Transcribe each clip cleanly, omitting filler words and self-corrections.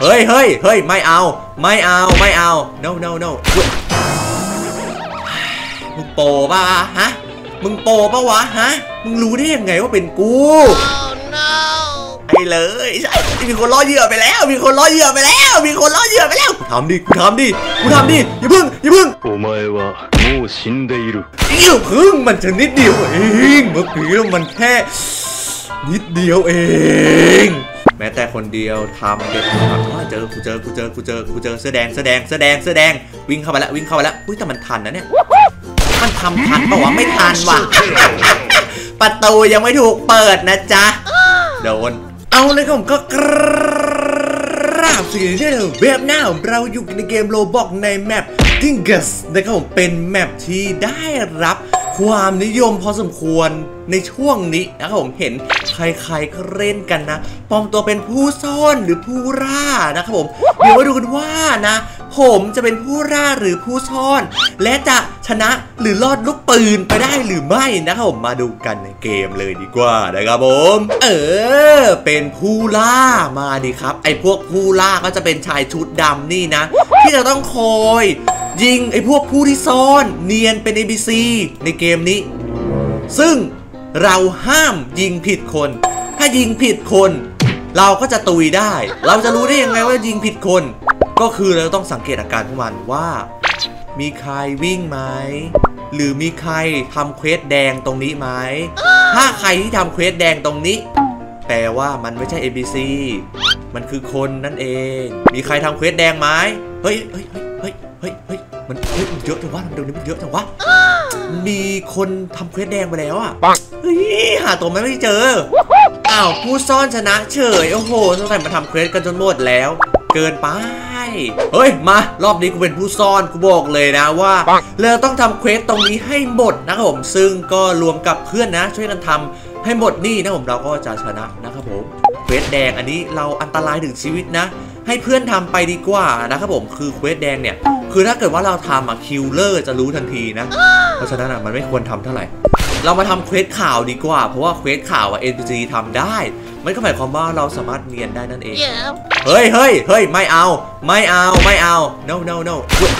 เฮ้ยไม่เอา no no no มึงโปป่ะฮะมึงโปป่ะวะฮะมึงรู้ได้ยังไงว่าเป็นกูไอ้เลยใช่มีคนล้อเหยื่อไปแล้วกูทำดิอย่าพึ่งมันจะนิดเดียวเองเมื่อกี้มันแค่นิดเดียวเองแม้แต่คนเดียวทำเด็ดขาดกูเจอเสื้อแดงวิ่งเข้าไปแล้วอุ้ยแต่มันทันนะเนี่ยมันทำทันปะวะไม่ทันว่ะประตูยังไม่ถูกเปิดนะจ๊ะโดนเอาเลยครับผมก็กราบสวัสดีที่เว็บหน้าเราอยู่ในเกมโรบล็อกในแมปทิงเกสนะครับผมเป็นแมปที่ได้รับความนิยมพอสมควรในช่วงนี้นะครับผมเห็นใครๆก็เล่นกันนะปลอมตัวเป็นผู้ซ่อนหรือผู้ล่านะครับผมเดี๋ยวมาดูกันว่านะผมจะเป็นผู้ล่าหรือผู้ซ่อนและจะชนะหรือรอดลูกปืนไปได้หรือไม่นะครับผมมาดูกันในเกมเลยดีกว่านะครับผมเป็นผู้ล่ามาดิครับไอพวกผู้ล่าก็จะเป็นชายชุดดำนี่นะที่จะต้องคอยยิงไอพวกผู้ที่ซ่อนเนียนเป็น ABC ในเกมนี้ซึ่งเราห้ามยิงผิดคนถ้ายิงผิดคนเราก็จะตุยได้เราจะรู้ได้ยังไงว่ายิงผิดคนก็คือเราต้องสังเกตอาการของมันว่ามีใครวิ่งไหมหรือมีใครทำเควสแดงตรงนี้ไหมถ้าใครที่ทำเควสแดงตรงนี้แปลว่ามันไม่ใช่ ABC มันคือคนนั่นเองมีใครทำเควสแดงไหมเฮ้ยมันเยอะจังวะมันเยอะจังวะมีคนทำเควสแดงไปแล้วอ่ะเฮ้ยหาตัวไม่เจออ้าวผู้ซ่อนชนะเฉยโอ้โหสงสัยมาทำเควสกันจนหมดแล้วเกินไปเฮ้ยมารอบนี้กูเป็นผู้ซ่อนกูบอกเลยนะว่าเราต้องทำเควสตรงนี้ให้หมดนะครับผมซึ่งก็รวมกับเพื่อนนะช่วยกันทำให้หมดนี่นะผมเราก็จะชนะนะครับผมเควสแดงอันนี้เราอันตรายถึงชีวิตนะให้เพื่อนทำไปดีกว่านะครับผมคือเควสแดงเนี่ยคือถ้าเกิดว่าเราทำคิลเลอร์จะรู้ทันทีนะเพราะฉะนั้นมันไม่ควรทำเท่าไหร่เรามาทำเควสข่าวดีกว่าเพราะว่าเควสข่าวNPC ทำได้มันก็หมายความว่าเราสามารถเนียนได้นั่นเองเฮ้ยไม่เอา no no no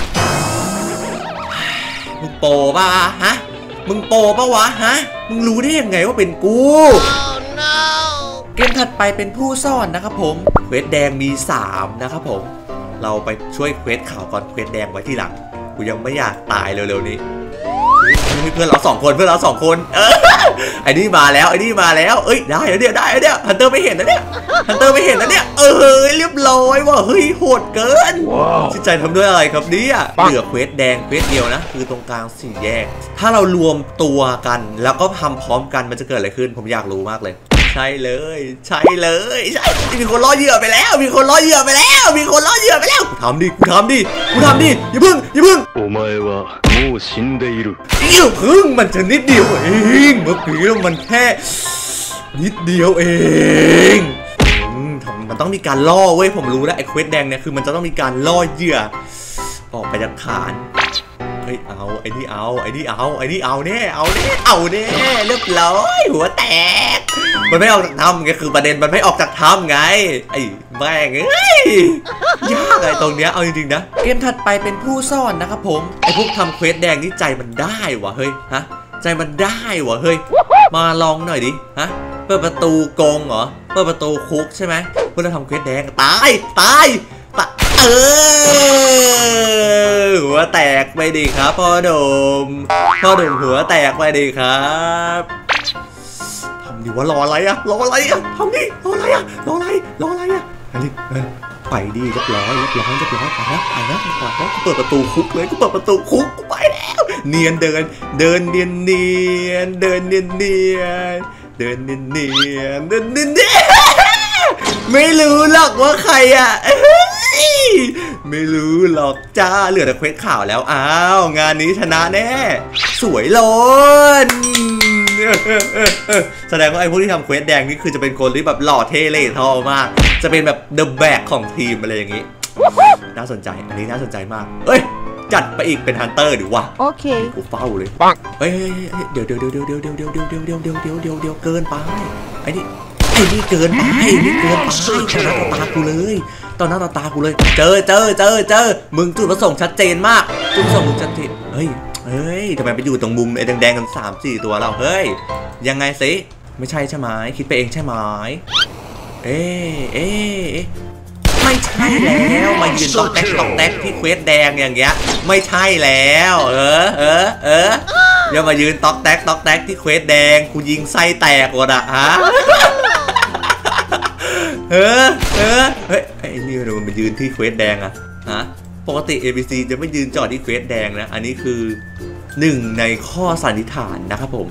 มึงโปป่ะฮะมึงโปป่ะวะฮะมึงรู้ได้ยังไงว่าเป็นกูเกมถัดไปเป็นผู้ซ่อนนะครับผมเควสแดงมี3นะครับผมเราไปช่วยเควสข่าวก่อนเควสแดงไว้ที่หลังกูยังไม่อยากตายเร็วๆนี้เพื่อนเรา2 คนไอ้นี่มาแล้วเอ้ยได้แล้วเนี่ยฮันเตอร์ไม่เห็นนะเนี่ยเรียบร้อยว่ะเฮ้ยโหดเกินจิตใจทำด้วยอะไรครับเนี่ยเหลือเควสแดงเควสเดียวนะคือตรงกลาง4 แยกถ้าเรารวมตัวกันแล้วก็ทำพร้อมกันมันจะเกิดอะไรขึ้นผมอยากรู้มากเลยใช่เลยมีคนล้อเหยื่อไปแล้วกูทำดิอย่าพึ่งมันจะนิดเดียวเองเมื่อกี้มันแค่นิดเดียวเองมันต้องมีการล่อเว้ยผมรู้แล้วไอ้เควสแดงเนี่ยคือมันจะต้องมีการล่อเหยื่อออกไปจากฐานเฮ้ยเอาไอ้นี่เอาแน่เรียบร้อยหัวแตกมันไม่ออกจากถ้ำไงคือประเด็นมันไม่ออกจากถ้ำไงไอ้แม่งยากไอ้ตรงเนี้ยเอาจริงๆนะเกมถัดไปเป็นผู้ซ่อนนะครับผมไอ้พวกทำเควสแดงนี่ใจมันได้วะเฮ้ยมาลองหน่อยดิฮะเปิดประตูกรงเหรอเปิดประตูคุกใช่ไหมเพื่อทำเควสแดงตายหัวแตกไปดิครับพ่อดมหัวแตกไปดิครับทำดิว่ารออะไรอะทำดิรออะไรอันนี้ไปดิเรียบร้อยไปแล้วเปิดประตูคุกเลยกูไปแล้วเนียนเดินเนียนไม่รู้หรอกว่าใครอ่ะไม่รู้หรอกจ้าเหลือแต่เควสข่าวแล้วอ้าวงานนี้ชนะแน่สวยล้นแสดงว่าไอ้พวกที่ทำเควสแดงนี่คือจะเป็นคนที่แบบหล่อเท่เล่ท่อมากจะเป็นแบบเดอะแบกของทีมอะไรอย่างนี้น่าสนใจอันนี้น่าสนใจมากจัดไปอีกเป็นฮันเตอร์ดิวะโอเคกูเฝ้าเลยเฮ้ยเดี๋ยวเกินไปไอ้นี่เกินไปชนะตากูเลยต่อหน้าต่อตากูเลยเจอมึงจุดประสงค์ชัดเจนมากจุดประสงค์มึงชัดเจนเฮ้ยทำไมไปอยู่ตรงมุมไอ้แดงๆกัน3-4ตัวเราเฮ้ยยังไงสิไม่ใช่ใช่ไหมคิดไปเองใช่ไหมไม่ใช่แล้วมายืนตอกแตกที่เควสแดงอย่างเงี้ยไม่ใช่แล้วอย่ามายืนตอกแตกที่เควสแดงกูยิงไส้แตกหมดอะฮะเฮ้ยไอ้นี่มันมายืนที่เควสแดงอะฮะปกติ ABC จะไม่ยืนจอดที่เควสแดงนะอันนี้คือ1ในข้อสันนิษฐานนะครับผม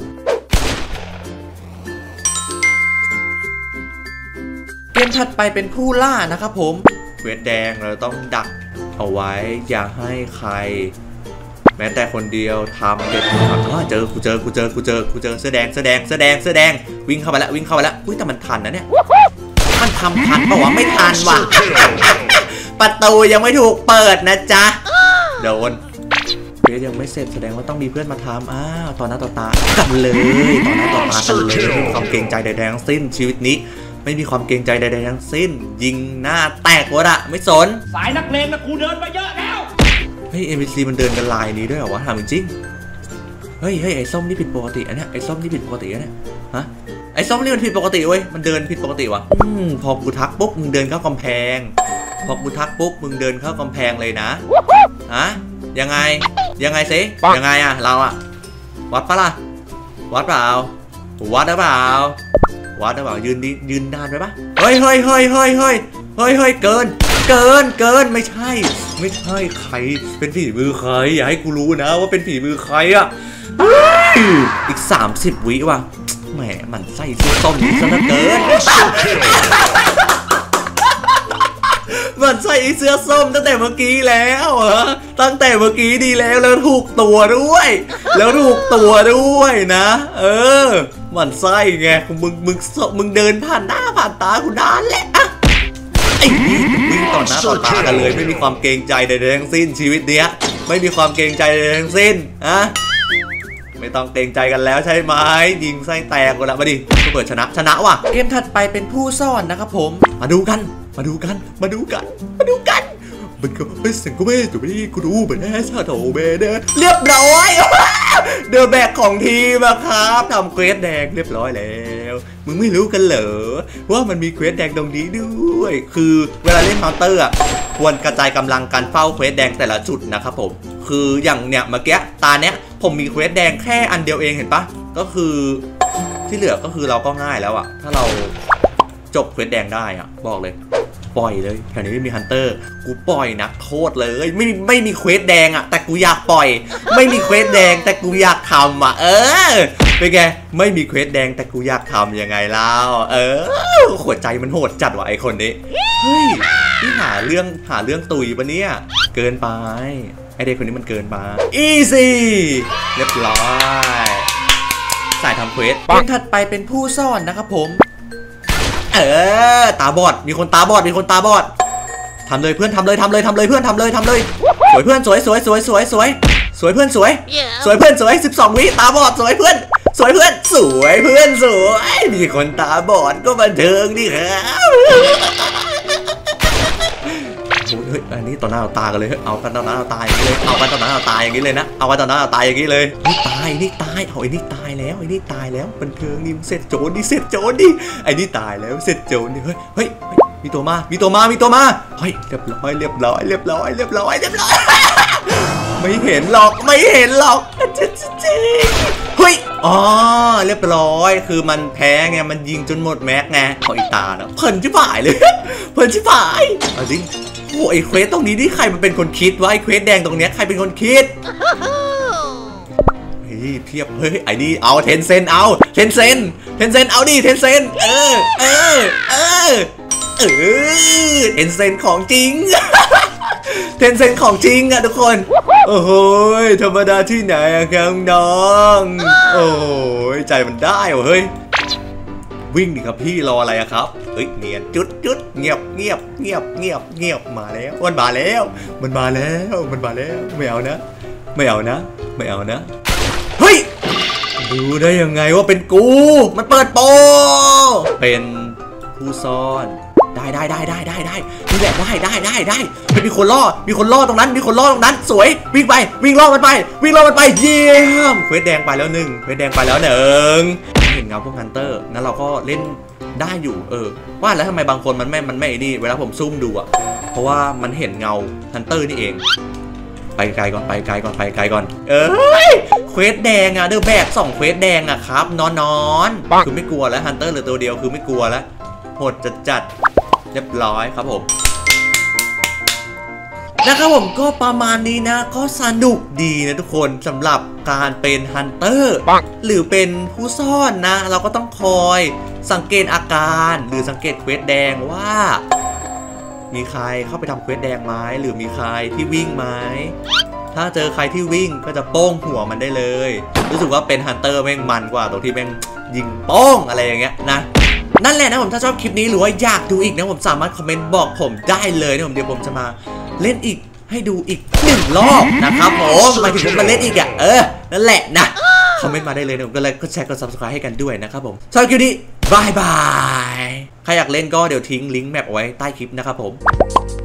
เกมถัดไปเป็นผู้ล่านะครับผมเควสแดงเราต้องดักเอาไว้อย่าให้ใครแม้แต่คนเดียวทำเด็ดขาดเจอกูเจอเสื้อแดงวิ่งเข้าไปแล้วอุ้ยแต่มันทันนะเนี่ยมันทำทันปะวะไม่ทันว่ะประตูยังไม่ถูกเปิดนะจ๊ะโดนเควสยังไม่เสร็จแสดงว่าต้องมีเพื่อนมาทำต่อหน้าต่อตากันเลยต่อหน้าต่อตากันเลยไม่มีความเกรงใจใดๆทั้งสิ้นชีวิตนี้ไม่มีความเกรงใจใดๆทั้งสิ้นยิงหน้าแตกหมดอะไม่สนสายนักเลงนะกูเดินมาเยอะแล้วเฮ้ย NPC มันเดินกันลายนี้ด้วยเหรอวะถามจริงเฮ้ยไอ้ส้มนี่ผิดปกติอันเนี้ยไอ้ส้มนี่ผิดปกติอันเนี้ยฮะไอ้ส้มนี่มันผิดปกติเว้ยมันเดินผิดปกติวะพอกูทักปุ๊บมึงเดินเข้ากำแพงพอกูทักปุ๊บมึงเดินเข้ากำแพงเลยนะฮะยังไงสิยังไงอะเราอะวัดปะล่ะวัดเปล่ายืนนานไปปะเฮ้ยเกินไม่ใช่ใครเป็นฝีมือใครอย่าให้กูรู้นะว่าเป็นฝีมือใครอะอีก30 วิว่ะแหมมันไส้เสื้อส้มนี่ซะเหลือเกินมันใส่เสื้อส้มตั้งแต่เมื่อกี้แล้วตั้งแต่เมื่อกี้ดีแล้วถูกตัวด้วยนะมันไส้ไงมึงเดินผ่านหน้าผ่านตากูนานแหละไอ้นี่วิ่งต่อหน้าต่อตากันเลยไม่มีความเกรงใจใดๆทั้งสิ้นชีวิตเนี้ยไม่มีความเกรงใจใดๆทั้งสิ้นไม่ต้องเกรงใจกันแล้วใช่ไหมยิงไส้แตกกันละมาดิเปิดชนะว่ะเกมถัดไปเป็นผู้ซ่อนนะครับผมมาดูกันมันก็เป็นสิ่งก็ไม่ถูกที่กูดูเหมือนแอสซาโตเบเดอร์เรียบร้อยเดอะแบกของทีมครับทำเควสแดงเรียบร้อยแล้วมึงไม่รู้กันเหรอว่ามันมีเควสแดงตรงนี้ด้วยคือเวลาเล่นมอนเตอร์ควรกระจายกำลังการเฝ้าเควสแดงแต่ละจุดนะครับผมคืออย่างเนี้ยเมื่อกี้ตาเนี้ยผมมีเควสแดงแค่อันเดียวเองเห็นปะก็คือที่เหลือก็คือเราก็ง่ายแล้วอะถ้าเราจบเควสแดงได้อะบอกเลยปล่อยเลยแถวนี้ไม่มีฮันเตอร์กูปล่อยนักโทษเลยไม่มีเควสแดงอะแต่กูอยากปล่อยไม่มีเควสแดงแต่กูอยากทำอะเป็นไงไม่มีเควสแดงแต่กูอยากทำยังไงเล่าหัวใจมันโหดจัดว่ะไอคนนี้เฮ้ยนี่หาเรื่องตุยปะเนี่ยเกินไปไอเด็กคนนี้มันเกินไปอีซี่เรียบร้อยสายทำเควสเป็นถัดไปเป็นผู้ซ่อนนะครับผมตาบอดมีคนตาบอดทำเลยเพื่อนทำเลยสวยเพื่อนสวยเพื่อนสวย12 วิตาบอดสวยเพื่อนมีคนตาบอดก็บันเทิงดิครับเฮ้ยอันนี้ต่อหน้าต่อตากันเลยเอากันต่อหน้าต่อตาอย่างนี้เลยนะเอากันต่อหน้าต่อตาอย่างนี้เลยนี่ตายเอาไอ้นี่ตายแล้วบันเทิงนี่เสร็จโจรดิไอ้นี่ตายแล้วเสร็จโจรดิเฮ้ยมีตัวมาเฮ้ยเรียบร้อยไม่เห็นหรอกเฮ้ยอ๋อเรียบร้อยคือมันแพ้ไงมันยิงจนหมดแม็กไงขออีตาเนาะเพลินชิบหายเลยเอาจริงโอ้ไอเควสตรงนี้นี่ใครมันเป็นคนคิดว่าไอเควสแดงตรงเนี้ยใครเป็นคนคิดเฮ้ยเพียบเฮ้ยไอ้นี่เอาเทนเซนเอาดิเทนเซนเทนเซนของจริงอะทุกคนโอ้โหธรรมดาที่ไหนครับน้องโอ้ยใจมันได้เฮ้ยวิ่งดิครับพี่รออะไรครับเฮ้ยเนียนจุดเงียบมาแล้วมันมาแล้วไม่เอานะเฮ้ยดูได้ยังไงว่าเป็นกูมันเปิดโปเป็นผู้ซ่อนได้นี่แหละได้มีคนล่อตรงนั้นสวยวิ่งไปวิ่งล่อมันไปเยี่ยมเควสแดงไปแล้วหนึ่งเห็นเงาพวกฮันเตอร์งั้นเราก็เล่นได้อยู่ว่าแล้วทำไมบางคนมันไม่นี่เวลาผมซุ่มดูอะเพราะว่ามันเห็นเงาฮันเตอร์นี่เองไปไกลก่อนเควสแดงอะเดอะแบก2เควสแดงอะครับนอนคือไม่กลัวแล้วฮันเตอร์เหลือตัวเดียวคือไม่กลัวแล้วโหดจัดเรียบร้อยครับผมนะครับผมก็ประมาณนี้นะก็สนุกดีนะทุกคนสำหรับการเป็นฮันเตอร์หรือเป็นผู้ซ่อนนะเราก็ต้องคอยสังเกตอาการหรือสังเกตเควสแดงว่ามีใครเข้าไปทำเควสแดงไหมหรือมีใครที่วิ่งไหมถ้าเจอใครที่วิ่งก็จะโป้งหัวมันได้เลยรู้สึกว่าเป็นฮันเตอร์แม่งมันกว่าตรงที่แม่งยิงโป้งอะไรอย่างเงี้ยนะนั่นแหละนะผมถ้าชอบคลิปนี้หรือว่าอยากดูอีกนะผมสามารถคอมเมนต์บอกผมได้เลยนะผมเดี๋ยวผมจะมาเล่นอีกให้ดูอีก1 รอบนะครับผมหมายถึงผมมาเล่นอีกอ่ะนั่นแหละนะคอมเมนต์มาได้เลยนะผมก็เลยกดแชร์กด subscribe ให้กันด้วยนะครับผมชอบคลิปนี้บายใครอยากเล่นก็เดี๋ยวทิ้งลิงก์แมปเอาไว้ใต้คลิปนะครับผม